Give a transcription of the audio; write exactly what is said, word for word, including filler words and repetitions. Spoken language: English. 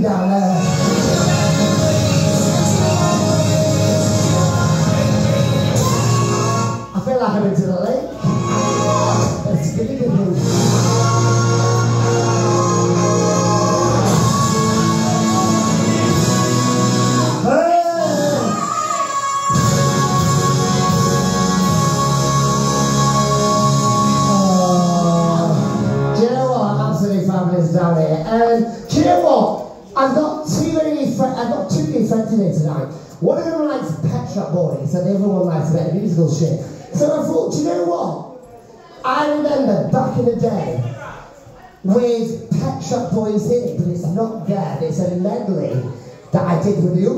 you down there. I feel like I'm into the lake. Let's get it in. Fabulous down here. Um, do you know what? I've got two very friends. I've got two new friends here tonight. One of them likes Pet Shop Boys, and the other one likes a bit of musical shit. So I thought, do you know what? I remember back in the day with Pet Shop Boys in it, but it's not there. It's a medley that I did with the